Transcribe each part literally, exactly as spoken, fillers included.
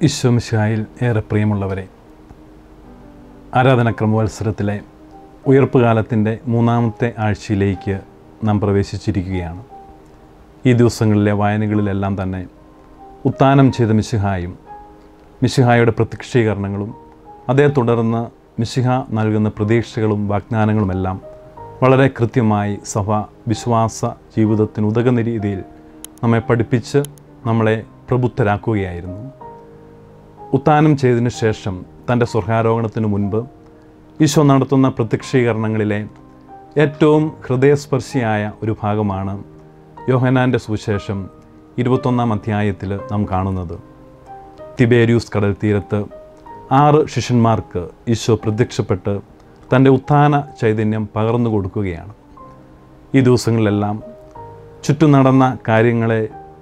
ഈശോ മിശിഹായിൽ ഏറെ പ്രിയമുള്ളവരെ, ആരാധനക്രമവത്സരത്തിലെ ഉയർപ്പുകാലത്തിൻ്റെ മൂന്നാമത്തെ ആഴ്ചയിലേക്ക് നാം പ്രവേശിച്ചിരിക്കുകയാണ്. ഈ ദിവസങ്ങളിലെ വായനകളിലെല്ലാം തന്നെ ഉത്ഥാനം ചെയ്ത മിശിഹായും മിശിഹായുടെ പ്രത്യക്ഷീകരണങ്ങളും അതേ തുടർന്ന് മിശിഹ നൽകുന്ന പ്രതീക്ഷകളും വാഗ്ദാനങ്ങളുമെല്ലാം വളരെ കൃത്യമായി സഭ വിശ്വാസ ജീവിതത്തിന് ഉതകുന്ന രീതിയിൽ നമ്മെ പഠിപ്പിച്ച് നമ്മളെ പ്രബുദ്ധരാക്കുകയായിരുന്നു. ഉത്ഥാനം ചെയ്തതിനു ശേഷം തൻ്റെ സ്വർഗാരോഹണത്തിനു മുൻപ് ഈശോ നടത്തുന്ന പ്രത്യക്ഷീകരണങ്ങളിലെ ഏറ്റവും ഹൃദയസ്പർശിയായ ഒരു ഭാഗമാണ് യോഹന്നാൻ്റെ സുവിശേഷം ഇരുപത്തൊന്നാം അധ്യായത്തിൽ നാം കാണുന്നത്. തിബേരിയൂസ് കടൽ തീരത്ത് ആറ് ശിഷ്യന്മാർക്ക് ഈശോ പ്രത്യക്ഷപ്പെട്ട് തൻ്റെ ഉത്ഥാന ചൈതന്യം പകർന്നു കൊടുക്കുകയാണ്. ഈ ദിവസങ്ങളിലെല്ലാം ചുറ്റും നടന്ന കാര്യങ്ങളെ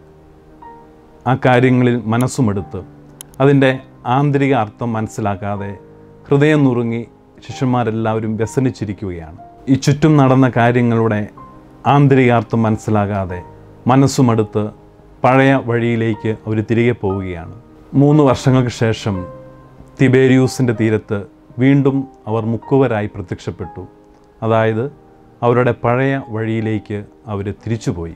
ആ കാര്യങ്ങളിൽ മനസ്സുമെടുത്ത് അതിൻ്റെ ആന്തരിക അർത്ഥം മനസ്സിലാക്കാതെ ഹൃദയം നുറുങ്ങി ശിഷ്യന്മാരെല്ലാവരും വ്യസനിച്ചിരിക്കുകയാണ്. ഈ ചുറ്റും നടന്ന കാര്യങ്ങളുടെ ആന്തരികാർത്ഥം മനസ്സിലാകാതെ മനസ്സുമെടുത്ത് പഴയ വഴിയിലേക്ക് അവർ തിരികെ പോവുകയാണ്. മൂന്ന് വർഷങ്ങൾക്ക് ശേഷം തിബേരിയൂസിൻ്റെ തീരത്ത് വീണ്ടും അവർ മുക്കുവരായി പ്രത്യക്ഷപ്പെട്ടു. അതായത് അവരുടെ പഴയ വഴിയിലേക്ക് അവർ തിരിച്ചുപോയി.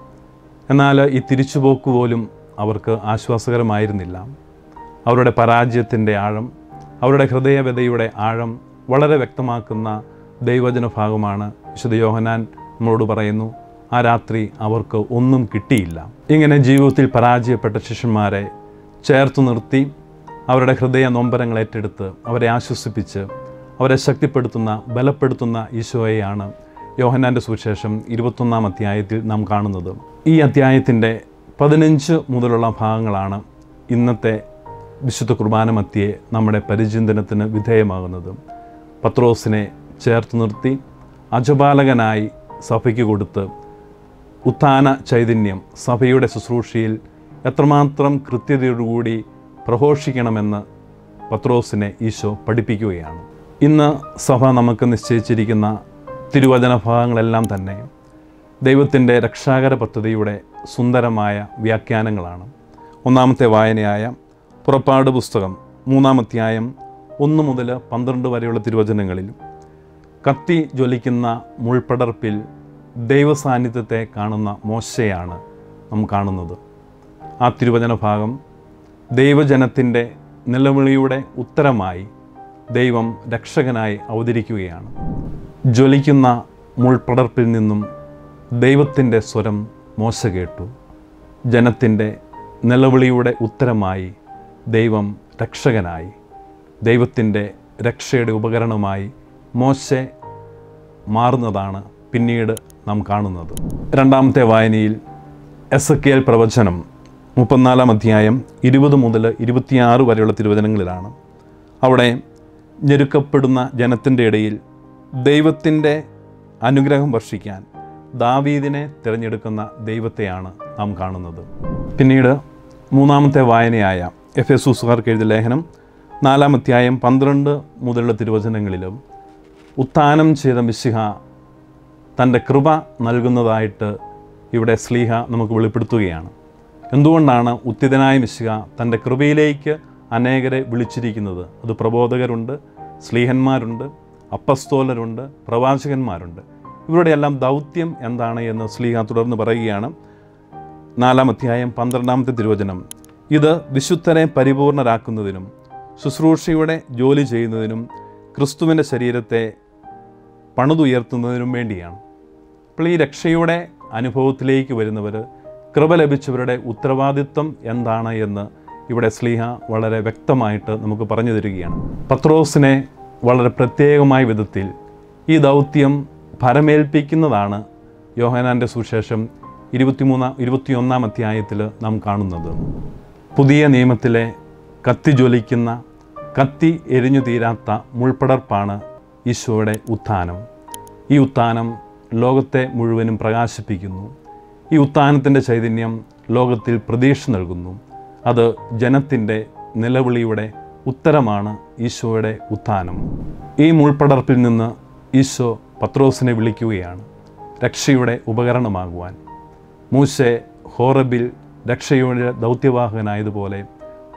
എന്നാൽ ഈ തിരിച്ചുപോക്ക് പോലും അവർക്ക് ആശ്വാസകരമായിരുന്നില്ല. അവരുടെ പരാജയത്തിൻ്റെ ആഴം, അവരുടെ ഹൃദയവ്യതയുടെ ആഴം വളരെ വ്യക്തമാക്കുന്ന ദൈവവചന ഭാഗമാണ് വിശുദ്ധ യോഹന്നാൻ നമ്മളോട് പറയുന്നു. ആ രാത്രി അവർക്ക് ഒന്നും കിട്ടിയില്ല. ഇങ്ങനെ ജീവിതത്തിൽ പരാജയപ്പെട്ട ശിഷ്യന്മാരെ ചേർത്തു നിർത്തി അവരുടെ ഹൃദയ നൊമ്പരങ്ങൾ ഏറ്റെടുത്ത് അവരെ ആശ്വസിപ്പിച്ച് അവരെ ശക്തിപ്പെടുത്തുന്ന ബലപ്പെടുത്തുന്ന ഈശോയെയാണ് യോഹന്നാൻ്റെ സുവിശേഷം ഇരുപത്തൊന്നാം അധ്യായത്തിൽ നാം കാണുന്നത്. ഈ അധ്യായത്തിൻ്റെ പതിനഞ്ച് മുതലുള്ള ഭാഗങ്ങളാണ് ഇന്നത്തെ വിശുദ്ധ കുർബാന മധ്യേ നമ്മുടെ പരിചിന്തനത്തിന് വിധേയമാകുന്നത്. പത്രോസിനെ ചേർത്ത് നിർത്തി അജപാലകനായി സഭയ്ക്ക് കൊടുത്ത് ഉത്ഥാന ചൈതന്യം സഭയുടെ ശുശ്രൂഷയിൽ എത്രമാത്രം കൃത്യതയോടുകൂടി പ്രഘോഷിക്കണമെന്ന് പത്രോസിനെ ഈശോ പഠിപ്പിക്കുകയാണ്. ഇന്ന് സഭ നമുക്ക് നിശ്ചയിച്ചിരിക്കുന്ന തിരുവചന ഭാഗങ്ങളെല്ലാം തന്നെ ദൈവത്തിൻ്റെ രക്ഷാകര പദ്ധതിയുടെ സുന്ദരമായ വ്യാഖ്യാനങ്ങളാണ്. ഒന്നാമത്തെ വായനയായ പുറപ്പാട് പുസ്തകം മൂന്നാം അധ്യായം ഒന്ന് മുതൽ പന്ത്രണ്ട് വരെയുള്ള തിരുവചനങ്ങളിൽ കത്തി ജ്വലിക്കുന്ന മുൾപ്പടർപ്പിൽ ദൈവസാന്നിധ്യത്തെ കാണുന്ന മോശയാണ് നാം കാണുന്നത്. ആ തിരുവചന ഭാഗം ദൈവജനത്തിൻ്റെ നിലവിളിയുടെ ഉത്തരമായി ദൈവം രക്ഷകനായി അവതരിക്കുകയാണ്. ജ്വലിക്കുന്ന മുൾപ്പടർപ്പിൽ നിന്നും ദൈവത്തിൻ്റെ സ്വരം മോശ കേട്ടു. ജനത്തിൻ്റെ നിലവിളിയുടെ ഉത്തരമായി ദൈവം രക്ഷകനായി, ദൈവത്തിൻ്റെ രക്ഷയുടെ ഉപകരണമായി മോശെ മാറുന്നതാണ് പിന്നീട് നാം കാണുന്നത്. രണ്ടാമത്തെ വായനയിൽ എസെക്കിയേൽ പ്രവചനം മുപ്പത്തിനാലാം അധ്യായം ഇരുപത് മുതൽ ഇരുപത്തിയാറ് വരെയുള്ള തിരുവചനങ്ങളിലാണ്. അവിടെ ഞെരുക്കപ്പെടുന്ന ജനത്തിൻ്റെ ഇടയിൽ ദൈവത്തിൻ്റെ അനുഗ്രഹം വർഷിക്കാൻ ദാവീദിനെ തിരഞ്ഞെടുക്കുന്ന ദൈവത്തെയാണ് നാം കാണുന്നത്. പിന്നീട് മൂന്നാമത്തെ വായനയായ എഫെസൂസുകാർക്ക് എഴുതിയ ലേഖനം നാലാം അധ്യായം പന്ത്രണ്ട് മുതലുള്ള തിരുവചനങ്ങളിലും ഉത്ഥാനം ചെയ്ത മിശിഹ തൻ്റെ കൃപ നൽകുന്നതായിട്ട് ഇവിടെ ശ്ലീഹ നമുക്ക് വെളിപ്പെടുത്തുകയാണ്. എന്തുകൊണ്ടാണ് ഉത്തിതനായ മിശിഹ തൻ്റെ കൃപയിലേക്ക് അനേകരെ വിളിച്ചിരിക്കുന്നത്? അത് പ്രബോധകരുണ്ട്, ശ്ലീഹന്മാരുണ്ട്, അപ്പസ്തോലരുണ്ട്, പ്രവാചകന്മാരുണ്ട്. ഇവരുടെ എല്ലാം ദൗത്യം എന്താണ് എന്ന് ശ്ലീഹ തുടർന്ന് പറയുകയാണ്. നാലാം അധ്യായം പന്ത്രണ്ടാമത്തെ തിരുവചനം, ഇത് വിശുദ്ധരെ പരിപൂർണരാക്കുന്നതിനും ശുശ്രൂഷയുടെ ജോലി ചെയ്യുന്നതിനും ക്രിസ്തുവിൻ്റെ ശരീരത്തെ പണിതുയർത്തുന്നതിനും വേണ്ടിയാണ്. അപ്പോൾ ഈ രക്ഷയുടെ അനുഭവത്തിലേക്ക് വരുന്നവർ, കൃപ ലഭിച്ചവരുടെ ഉത്തരവാദിത്വം എന്താണ് എന്ന് ഇവിടെ ശ്ലീഹ വളരെ വ്യക്തമായിട്ട് നമുക്ക് പറഞ്ഞു തരികയാണ്. പത്രോസിനെ വളരെ പ്രത്യേകമായ വിധത്തിൽ ഈ ദൗത്യം ഭരമേൽപ്പിക്കുന്നതാണ് യോഹന്നാൻ്റെ സുവിശേഷം ഇരുപത്തിമൂന്നാം ഇരുപത്തിയൊന്നാം അധ്യായത്തിൽ നാം കാണുന്നത്. പുതിയ നിയമത്തിലെ കത്തി ജ്വലിക്കുന്ന, കത്തി എരിഞ്ഞു തീരാത്ത മുൾപ്പടർപ്പാണ് ഈശോയുടെ ഉത്ഥാനം. ഈ ഉത്ഥാനം ലോകത്തെ മുഴുവനും പ്രകാശിപ്പിക്കുന്നു. ഈ ഉത്ഥാനത്തിൻ്റെ ചൈതന്യം ലോകത്തിൽ പ്രതീക്ഷ നൽകുന്നു. അത് ജനത്തിൻ്റെ നിലവിളിയുടെ ഉത്തരമാണ് ഈശോയുടെ ഉത്ഥാനം. ഈ മുൾപ്പടർപ്പിൽ നിന്ന് ഈശോ പത്രോസിനെ വിളിക്കുകയാണ് രക്ഷയുടെ ഉപകരണമാകുവാൻ. മൂശെ ഹോറബിൽ രക്ഷയുടെ ദൗത്യവാഹകനായതുപോലെ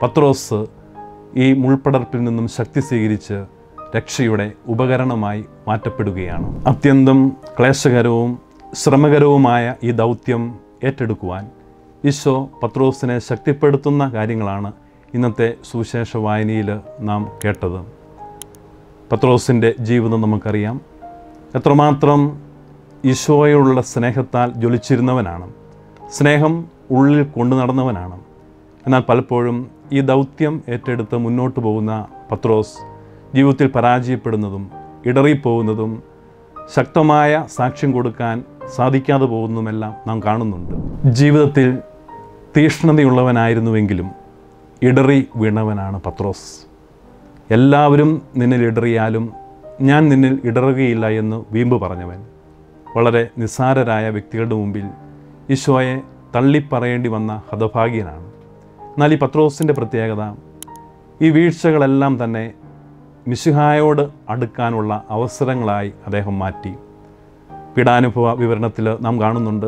പത്രോസ് ഈ മുൾപ്പടർപ്പിൽ നിന്നും ശക്തി സ്വീകരിച്ച് രക്ഷയുടെ ഉപകരണമായി മാറ്റപ്പെടുകയാണ്. അത്യന്തം ക്ലേശകരവും ശ്രമകരവുമായ ഈ ദൗത്യം ഏറ്റെടുക്കുവാൻ ഈശോ പത്രോസിനെ ശക്തിപ്പെടുത്തുന്ന കാര്യങ്ങളാണ് ഇന്നത്തെ സുവിശേഷ വായനയിൽ നാം കേട്ടത്. പത്രോസിൻ്റെ ജീവിതം നമുക്കറിയാം. എത്രമാത്രം ഈശോയോടുള്ള സ്നേഹത്താൽ ജ്വലിച്ചിരുന്നവനാണ്, സ്നേഹം ഉള്ളിൽ കൊണ്ടു നടന്നവനാണ്. എന്നാൽ പലപ്പോഴും ഈ ദൗത്യം ഏറ്റെടുത്ത് മുന്നോട്ട് പോകുന്ന പത്രോസ് ജീവിതത്തിൽ പരാജയപ്പെടുന്നതും ഇടറിപ്പോകുന്നതും ശക്തമായ സാക്ഷ്യം കൊടുക്കാൻ സാധിക്കാതെ പോകുന്നതുമെല്ലാം നാം കാണുന്നുണ്ട്. ജീവിതത്തിൽ തീഷ്ണതയുള്ളവനായിരുന്നുവെങ്കിലും ഇടറി വീണവനാണ് പത്രോസ്. എല്ലാവരും നിന്നിൽ ഇടറിയാലും ഞാൻ നിന്നിൽ ഇടറുകയില്ല എന്ന് വീമ്പ് പറഞ്ഞവൻ, വളരെ നിസ്സാരരായ വ്യക്തികളുടെ മുമ്പിൽ ഈശോയെ തള്ളിപ്പറയേണ്ടി വന്ന ഹതഭാഗ്യനാണ്. എന്നാൽ ഈ പത്രോസിൻ്റെ പ്രത്യേകത, ഈ വീഴ്ചകളെല്ലാം തന്നെ മിശിഹായോട് അടുക്കാനുള്ള അവസരങ്ങളായി അദ്ദേഹം മാറ്റി. പീഡാനുഭവ വിവരണത്തിൽ നാം കാണുന്നുണ്ട്,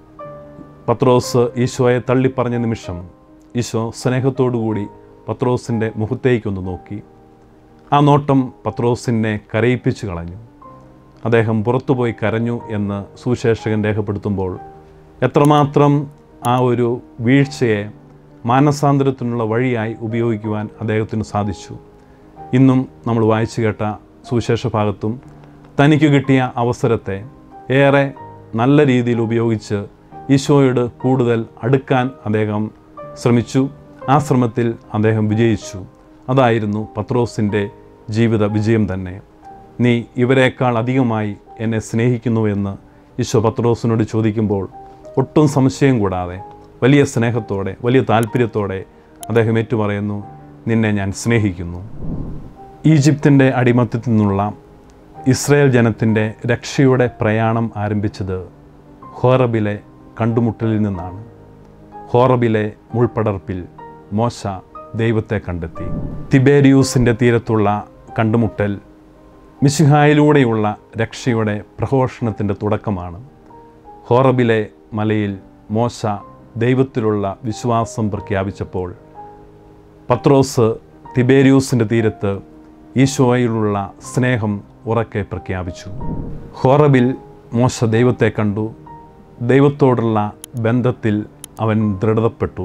പത്രോസ് ഈശോയെ തള്ളിപ്പറഞ്ഞ നിമിഷം ഈശോ സ്നേഹത്തോടുകൂടി പത്രോസിൻ്റെ മുഖത്തേക്കൊന്ന് നോക്കി. ആ നോട്ടം പത്രോസിനെ കരയിപ്പിച്ചു കളഞ്ഞു. അദ്ദേഹം പുറത്തുപോയി കരഞ്ഞു എന്ന് സുവിശേഷകൻ രേഖപ്പെടുത്തുമ്പോൾ എത്രമാത്രം ആ ഒരു വീഴ്ചയെ മാനസാന്തരത്തിനുള്ള വഴിയായി ഉപയോഗിക്കുവാൻ അദ്ദേഹത്തിന് സാധിച്ചു. ഇന്നും നമ്മൾ വായിച്ചു കേട്ട സുവിശേഷ ഭാഗത്തും തനിക്ക് കിട്ടിയ അവസരത്തെ ഏറെ നല്ല രീതിയിൽ ഉപയോഗിച്ച് ഈശോയോട് കൂടുതൽ അടുക്കാൻ അദ്ദേഹം ശ്രമിച്ചു. ആ ശ്രമത്തിൽ അദ്ദേഹം വിജയിച്ചു. അതായിരുന്നു പത്രോസിൻ്റെ ജീവിത വിജയം തന്നെ. നീ ഇവരെക്കാൾ അധികമായി എന്നെ സ്നേഹിക്കുന്നുവെന്ന് ഈശോ പത്രോസിനോട് ചോദിക്കുമ്പോൾ ഒട്ടും സംശയം കൂടാതെ വലിയ സ്നേഹത്തോടെ വലിയ താല്പര്യത്തോടെ അദ്ദേഹം ഏറ്റുപറയുന്നു, നിന്നെ ഞാൻ സ്നേഹിക്കുന്നു. ഈജിപ്തിൻ്റെ അടിമത്തത്തിൽ നിന്നുള്ള ഇസ്രായേൽ ജനത്തിൻ്റെ രക്ഷയുടെ പ്രയാണം ആരംഭിച്ചത് ഹോറബിലെ കണ്ടുമുട്ടലിൽ നിന്നാണ്. ഹോറബിലെ മുൾപ്പടർപ്പിൽ മോശ ദൈവത്തെ കണ്ടെത്തി. തിബേരിയൂസിൻ്റെ തീരത്തുള്ള കണ്ടുമുട്ടൽ മിശിഹായിലൂടെയുള്ള രക്ഷയുടെ പ്രഘോഷണത്തിൻ്റെ തുടക്കമാണ്. ഹോറബിലെ മലയിൽ മോശ ദൈവത്തിലുള്ള വിശ്വാസം പ്രഖ്യാപിച്ചപ്പോൾ പത്രോസ് തിബേരിയൂസിൻ്റെ തീരത്ത് ഈശോയിലുള്ള സ്നേഹം ഉറക്കെ പ്രഖ്യാപിച്ചു. ഹോറബിൽ മോശ ദൈവത്തെ കണ്ടു. ദൈവത്തോടുള്ള ബന്ധത്തിൽ അവൻ ദൃഢതപ്പെട്ടു.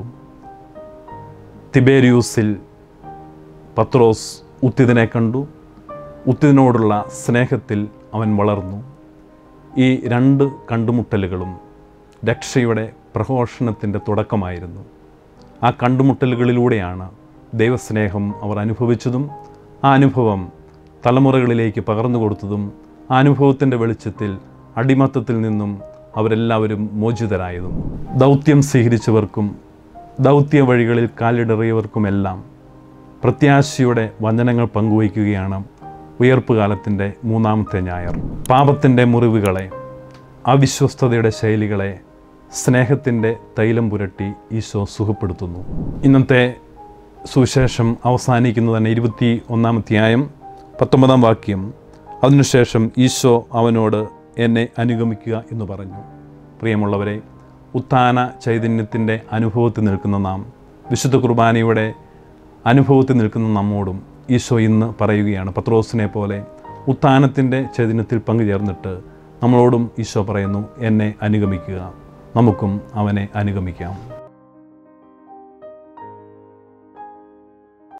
തിബേരിയൂസിൽ പത്രോസ് ഉത്തിതിനെ കണ്ടു. ഉത്തിതിനോടുള്ള സ്നേഹത്തിൽ അവൻ വളർന്നു. ഈ രണ്ട് കണ്ടുമുട്ടലുകളും രക്ഷയുടെ പ്രഘോഷണത്തിൻ്റെ തുടക്കമായിരുന്നു. ആ കണ്ടുമുട്ടലുകളിലൂടെയാണ് ദൈവസ്നേഹം അവർ അനുഭവിച്ചതും ആ അനുഭവം തലമുറകളിലേക്ക് പകർന്നു കൊടുത്തതും ആ അനുഭവത്തിൻ്റെ വെളിച്ചത്തിൽ അടിമത്തത്തിൽ നിന്നും അവരെല്ലാവരും മോചിതരായതും. ദൗത്യം സ്വീകരിച്ചവർക്കും ദൗത്യ വഴികളിൽ കാലിടറിയവർക്കുമെല്ലാം പ്രത്യാശയുടെ വചനങ്ങൾ പങ്കുവയ്ക്കുകയാണ് ഉയർപ്പുകാലത്തിൻ്റെ മൂന്നാമത്തെ ഞായർ. പാപത്തിൻ്റെ മുറിവുകളെ, അവിശ്വസ്തതയുടെ ശൈലികളെ സ്നേഹത്തിൻ്റെ തൈലം പുരട്ടി ഈശോ സുഖപ്പെടുത്തുന്നു. ഇന്നത്തെ സുവിശേഷം അവസാനിക്കുന്നത് തന്നെ ഇരുപത്തി ഒന്നാം അധ്യായം പത്തൊമ്പതാം വാക്യം. അതിനുശേഷം ഈശോ അവനോട് എന്നെ അനുഗമിക്കുക എന്ന് പറഞ്ഞു. പ്രിയമുള്ളവരെ, ഉത്ഥാന ചൈതന്യത്തിൻ്റെ അനുഭവത്തിൽ നിൽക്കുന്ന നാം, വിശുദ്ധ കുർബാനയുടെ അനുഭവത്തിൽ നിൽക്കുന്ന നമ്മോടും ഈശോ ഇന്ന് പറയുകയാണ്, പത്രോസിനെ പോലെ ഉത്ഥാനത്തിൻ്റെ ചൈതന്യത്തിൽ പങ്കുചേർന്നിട്ട് നമ്മളോടും ഈശോ പറയുന്നു, എന്നെ അനുഗമിക്കുക. നമുക്കും അവനെ അനുഗമിക്കാം.